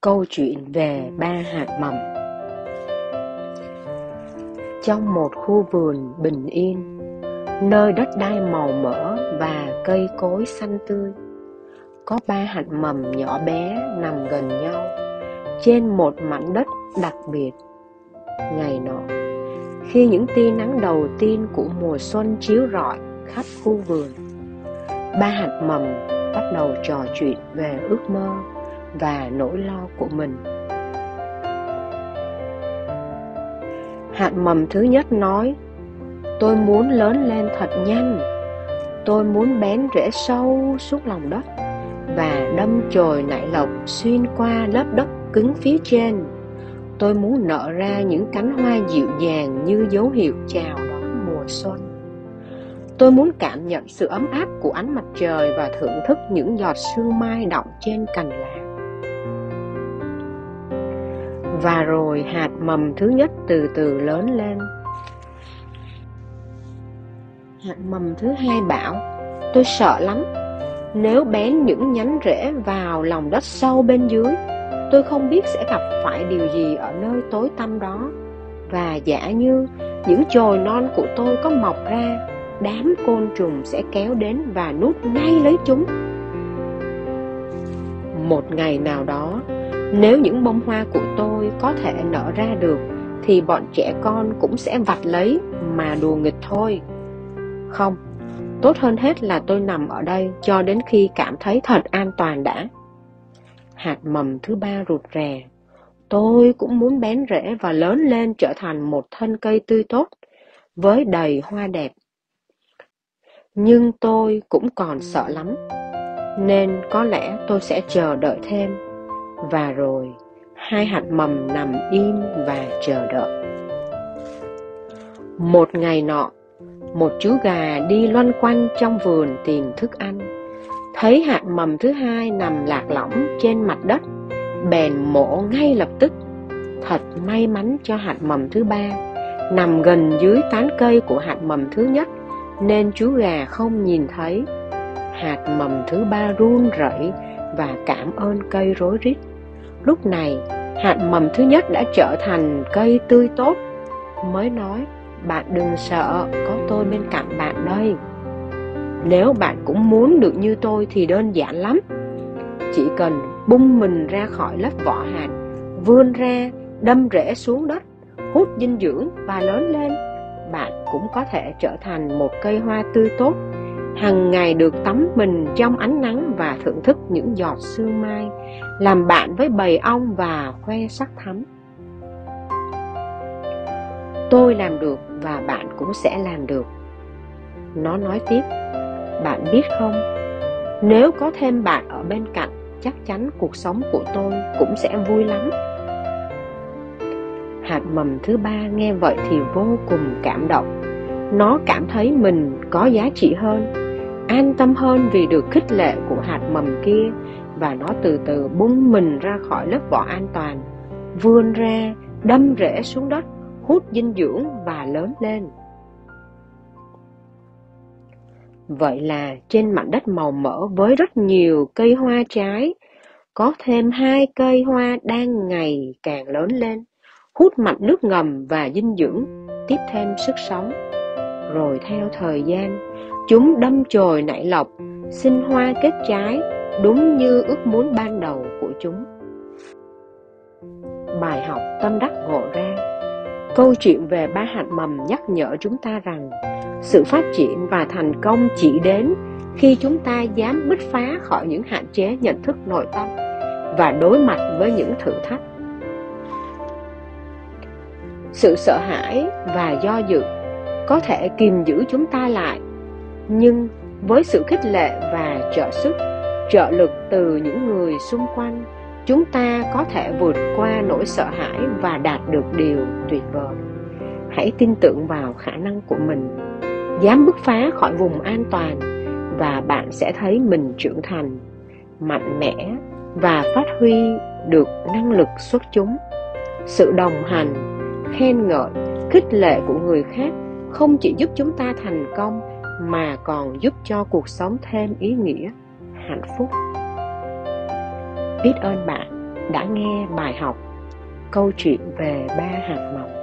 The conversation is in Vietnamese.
Câu chuyện về ba hạt mầm. Trong một khu vườn bình yên, nơi đất đai màu mỡ và cây cối xanh tươi, có ba hạt mầm nhỏ bé nằm gần nhau trên một mảnh đất đặc biệt. Ngày nọ, khi những tia nắng đầu tiên của mùa xuân chiếu rọi khắp khu vườn, ba hạt mầm bắt đầu trò chuyện về ước mơ và nỗi lo của mình. Hạt mầm thứ nhất nói: "Tôi muốn lớn lên thật nhanh. Tôi muốn bén rễ sâu xuống lòng đất và đâm chồi nảy lộc xuyên qua lớp đất cứng phía trên. Tôi muốn nở ra những cánh hoa dịu dàng như dấu hiệu chào đón mùa xuân. Tôi muốn cảm nhận sự ấm áp của ánh mặt trời và thưởng thức những giọt sương mai đọng trên cành lá." Và rồi hạt mầm thứ nhất từ từ lớn lên. Hạt mầm thứ hai bảo: "Tôi sợ lắm. Nếu bén những nhánh rễ vào lòng đất sâu bên dưới, tôi không biết sẽ gặp phải điều gì ở nơi tối tăm đó. Và giả như những chồi non của tôi có mọc ra, đám côn trùng sẽ kéo đến và nuốt ngay lấy chúng. Một ngày nào đó, nếu những bông hoa của tôi có thể nở ra được, thì bọn trẻ con cũng sẽ vặt lấy mà đùa nghịch thôi. Không, tốt hơn hết là tôi nằm ở đây cho đến khi cảm thấy thật an toàn đã." Hạt mầm thứ ba rụt rè: "Tôi cũng muốn bén rễ và lớn lên trở thành một thân cây tươi tốt, với đầy hoa đẹp. Nhưng tôi cũng còn sợ lắm, nên có lẽ tôi sẽ chờ đợi thêm." Và rồi hai hạt mầm nằm im và chờ đợi. Một ngày nọ, một chú gà đi loanh quanh trong vườn tìm thức ăn, thấy hạt mầm thứ hai nằm lạc lõng trên mặt đất, bèn mổ ngay lập tức. Thật may mắn cho hạt mầm thứ ba, nằm gần dưới tán cây của hạt mầm thứ nhất, nên chú gà không nhìn thấy. Hạt mầm thứ ba run rẩy và cảm ơn cây rối rít. Lúc này, hạt mầm thứ nhất đã trở thành cây tươi tốt, mới nói: "Bạn đừng sợ, có tôi bên cạnh bạn đây. Nếu bạn cũng muốn được như tôi thì đơn giản lắm. Chỉ cần bung mình ra khỏi lớp vỏ hạt, vươn ra, đâm rễ xuống đất, hút dinh dưỡng và lớn lên, bạn cũng có thể trở thành một cây hoa tươi tốt, hằng ngày được tắm mình trong ánh nắng và thưởng thức những giọt sương mai, làm bạn với bầy ong và khoe sắc thắm. Tôi làm được và bạn cũng sẽ làm được." Nó nói tiếp: "Bạn biết không, nếu có thêm bạn ở bên cạnh, chắc chắn cuộc sống của tôi cũng sẽ vui lắm." Hạt mầm thứ ba nghe vậy thì vô cùng cảm động. Nó cảm thấy mình có giá trị hơn, an tâm hơn vì được khích lệ của hạt mầm kia, và nó từ từ bung mình ra khỏi lớp vỏ an toàn, vươn ra, đâm rễ xuống đất, hút dinh dưỡng và lớn lên. Vậy là trên mảnh đất màu mỡ với rất nhiều cây hoa trái, có thêm hai cây hoa đang ngày càng lớn lên, hút mạch nước ngầm và dinh dưỡng, tiếp thêm sức sống. Rồi theo thời gian, chúng đâm chồi nảy lộc, sinh hoa kết trái, đúng như ước muốn ban đầu của chúng. Bài học tâm đắc ngộ ra. Câu chuyện về ba hạt mầm nhắc nhở chúng ta rằng sự phát triển và thành công chỉ đến khi chúng ta dám bứt phá khỏi những hạn chế nhận thức nội tâm và đối mặt với những thử thách. Sự sợ hãi và do dự có thể kìm giữ chúng ta lại, nhưng với sự khích lệ và trợ lực từ những người xung quanh, chúng ta có thể vượt qua nỗi sợ hãi và đạt được điều tuyệt vời. Hãy tin tưởng vào khả năng của mình, dám bứt phá khỏi vùng an toàn, và bạn sẽ thấy mình trưởng thành, mạnh mẽ và phát huy được năng lực xuất chúng. Sự đồng hành, khen ngợi, khích lệ của người khác không chỉ giúp chúng ta thành công, mà còn giúp cho cuộc sống thêm ý nghĩa, hạnh phúc. Biết ơn bạn đã nghe bài học câu chuyện về ba hạt mọc.